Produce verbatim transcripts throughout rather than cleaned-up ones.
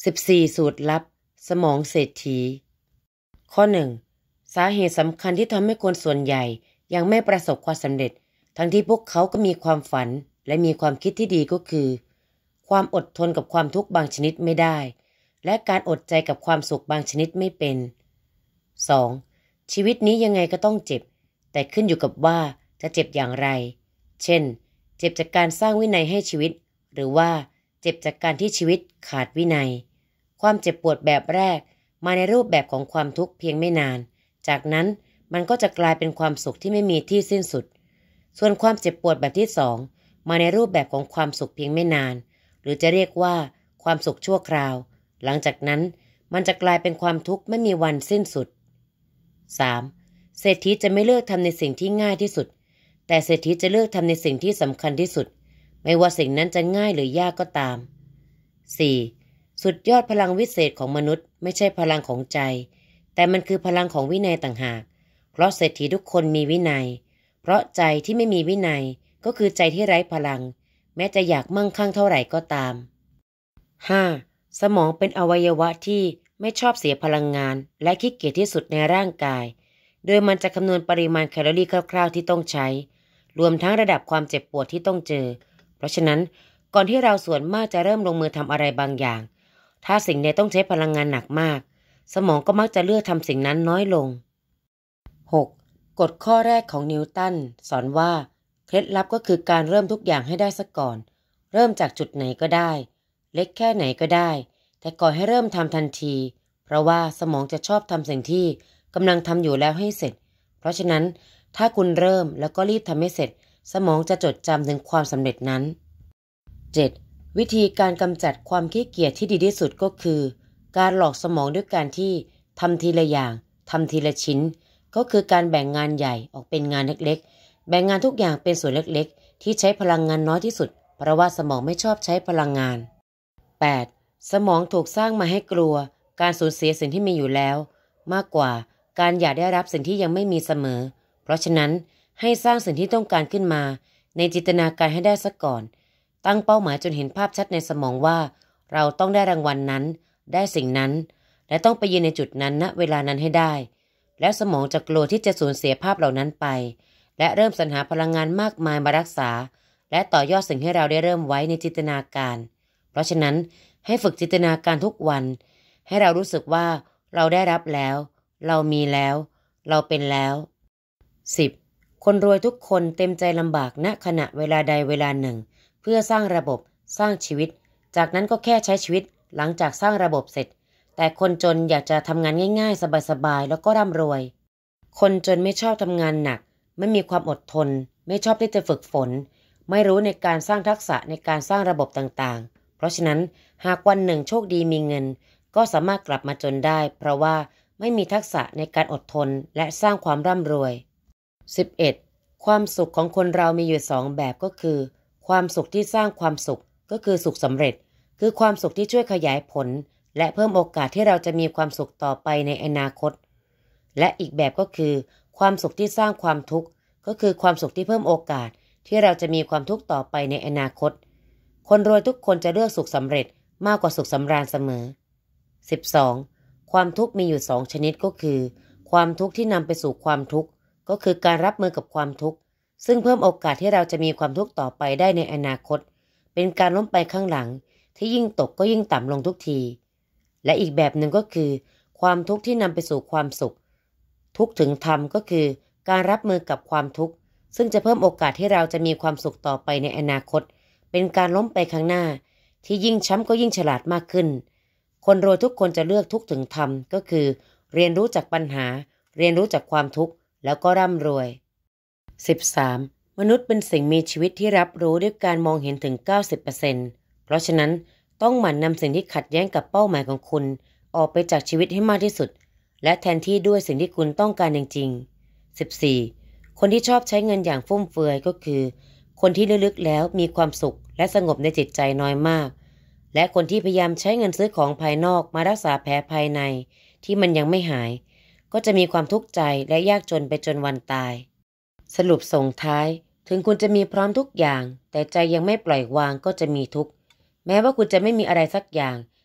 สิบสี่สูตรลับสมองเศรษฐีข้อหนึ่งสาเหตุสำคัญที่ทำให้คนส่วนใหญ่ยังไม่ประสบความสำเร็จทั้งที่พวกเขาก็มีความฝันและมีความคิดที่ดีก็คือความอดทนกับความทุกข์บางชนิดไม่ได้และการอดใจกับความสุขบางชนิดไม่เป็น สอง. ชีวิตนี้ยังไงก็ต้องเจ็บแต่ขึ้นอยู่กับว่าจะเจ็บอย่างไรเช่นเจ็บจากการสร้างวินัยให้ชีวิตหรือว่าเจ็บจากการที่ชีวิตขาดวินัยความเจ็บปวดแบบแรกมาในรูปแบบของความทุกข์เพียงไม่นานจากนั้นมันก็จะกลายเป็นความสุขที่ไม่มีที่สิ้นสุดส่วนความเจ็บปวดแบบที่สองมาในรูปแบบของความสุขเพียงไม่นานหรือจะเรียกว่าความสุขชั่วคราวหลังจากนั้นมันจะกลายเป็นความทุกข์ไม่มีวันสิ้นสุด สาม. เศรษฐีจะไม่เลือกทำในสิ่งที่ง่ายที่สุดแต่เศรษฐีจะเลือกทำในสิ่งที่สำคัญที่สุดไม่ว่าสิ่งนั้นจะง่ายหรือยากก็ตาม สี่. สุดยอดพลังวิเศษของมนุษย์ไม่ใช่พลังของใจแต่มันคือพลังของวินัยต่างหากเพราะเศรษฐีทุกคนมีวินัยเพราะใจที่ไม่มีวินัยก็คือใจที่ไร้พลังแม้จะอยากมั่งคั่งเท่าไหร่ก็ตาม ห้า. สมองเป็นอวัยวะที่ไม่ชอบเสียพลังงานและขี้เกียจที่สุดในร่างกายโดยมันจะคำนวณปริมาณแคลอรี่คร่าวๆที่ต้องใช้รวมทั้งระดับความเจ็บปวดที่ต้องเจอเพราะฉะนั้นก่อนที่เราส่วนมากจะเริ่มลงมือทำอะไรบางอย่างถ้าสิ่งใดต้องใช้พลังงานหนักมากสมองก็มักจะเลือกทำสิ่งนั้นน้อยลง หก. กฎข้อแรกของนิวตันสอนว่าเคล็ดลับก็คือการเริ่มทุกอย่างให้ได้ซะก่อนเริ่มจากจุดไหนก็ได้เล็กแค่ไหนก็ได้แต่ก่อนให้เริ่มทำทันทีเพราะว่าสมองจะชอบทำสิ่งที่กำลังทำอยู่แล้วให้เสร็จเพราะฉะนั้นถ้าคุณเริ่มแล้วก็รีบทำให้เสร็จสมองจะจดจำถึงความสำเร็จนั้น เจ็ด. วิธีการกำจัดความขี้เกียจที่ดีที่สุดก็คือการหลอกสมองด้วยการที่ทำทีละอย่างทำทีละชิ้นก็คือการแบ่งงานใหญ่ออกเป็นงานเล็กๆแบ่งงานทุกอย่างเป็นส่วนเล็กๆที่ใช้พลังงานน้อยที่สุดเพราะว่าสมองไม่ชอบใช้พลังงาน แปด. สมองถูกสร้างมาให้กลัวการสูญเสียสิ่งที่มีอยู่แล้วมากกว่าการอยากได้รับสิ่งที่ยังไม่มีเสมอเพราะฉะนั้นให้สร้างสิ่งที่ต้องการขึ้นมาในจินตนาการให้ได้ซะก่อนตั้งเป้าหมายจนเห็นภาพชัดในสมองว่าเราต้องได้รางวัลนั้นได้สิ่งนั้นและต้องไปยืนในจุดนั้นณเวลานั้นให้ได้แล้วสมองจะกลัวที่จะสูญเสียภาพเหล่านั้นไปและเริ่มสรรหาพลังงานมากมายมารักษาและต่อยอดสิ่งที่เราได้เริ่มไว้ในจินตนาการเพราะฉะนั้นให้ฝึกจินตนาการทุกวันให้เรารู้สึกว่าเราได้รับแล้วเรามีแล้วเราเป็นแล้ว สิบ. คนรวยทุกคนเต็มใจลำบากณขณะเวลาใดเวลาหนึ่งเพื่อสร้างระบบสร้างชีวิตจากนั้นก็แค่ใช้ชีวิตหลังจากสร้างระบบเสร็จแต่คนจนอยากจะทำงานง่ายๆสบายๆแล้วก็ร่ำรวยคนจนไม่ชอบทำงานหนักไม่มีความอดทนไม่ชอบที่จะฝึกฝนไม่รู้ในการสร้างทักษะในการสร้างระบบต่างๆเพราะฉะนั้นหากวันหนึ่งโชคดีมีเงินก็สามารถกลับมาจนได้เพราะว่าไม่มีทักษะในการอดทนและสร้างความร่ำรวย สิบเอ็ด. ความสุขของคนเรามีอยู่สองแบบก็คือความสุขที่สร้างความสุขก็คือสุขสำเร็จคือความสุขที่ช่วยขยายผลและเพิ่มโอกาสที่เราจะมีความสุขต่อไปในอนาคตและอีกแบบก็คือความสุขที่สร้างความทุกข์ก็คือความสุขที่เพิ่มโอกาสที่เราจะมีความทุกข์ต่อไปในอนาคตคนรวยทุกคนจะเลือกสุขสำเร็จมากกว่าสุขสำราญเสมอ สิบสอง. ความทุกข์มีอยู่สองชนิดก็คือความทุกข์ที่นำไปสู่ความทุกข์ก็คือการรับมือกับความทุกข์ซึ่งเพิ่มโอกาสที่เราจะมีความทุกข์ต่อไปได้ในอนาคตเป็นการล้มไปข้างหลังที่ยิ่งตกก็ยิ่งต่ำลงทุกทีและอีกแบบหนึ่งก็คือความทุกข์ที่นำไปสู่ความสุขทุกข์ถึงธรรมก็คือการรับมือกับความทุกข์ซึ่งจะเพิ่มโอกาสที่เราจะมีความสุขต่อไปในอนาคตเป็นการล้มไปข้างหน้าที่ยิ่งช้ำก็ยิ่งฉลาดมากขึ้นคนรวยทุกคนจะเลือกทุกข์ถึงธรรมก็คือเรียนรู้จากปัญหาเรียนรู้จากความทุกข์แล้วก็ร่ำรวย สิบสาม. มนุษย์เป็นสิ่งมีชีวิตที่รับรู้ด้วยการมองเห็นถึง เก้าสิบเปอร์เซ็นต์ เพราะฉะนั้นต้องหมั่นนำสิ่งที่ขัดแย้งกับเป้าหมายของคุณออกไปจากชีวิตให้มากที่สุดและแทนที่ด้วยสิ่งที่คุณต้องการจริงๆ สิบสี่. คนที่ชอบใช้เงินอย่างฟุ่มเฟือยก็คือคนที่ลึกๆแล้วมีความสุขและสงบในจิตใจน้อยมากและคนที่พยายามใช้เงินซื้อของภายนอกมารักษาแผลภายในที่มันยังไม่หายก็จะมีความทุกข์ใจและยากจนไปจนวันตายสรุปส่งท้ายถึงคุณจะมีพร้อมทุกอย่างแต่ใจยังไม่ปล่อยวางก็จะมีทุกข์แม้ว่าคุณจะไม่มีอะไรสักอย่าง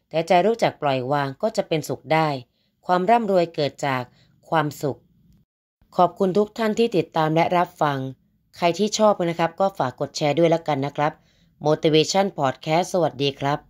แต่ใจรู้จักปล่อยวางก็จะเป็นสุขได้ความร่ำรวยเกิดจากความสุขขอบคุณทุกท่านที่ติดตามและรับฟังใครที่ชอบนะครับก็ฝากกดแชร์ด้วยแล้วกันนะครับ Motivation Podcast สวัสดีครับ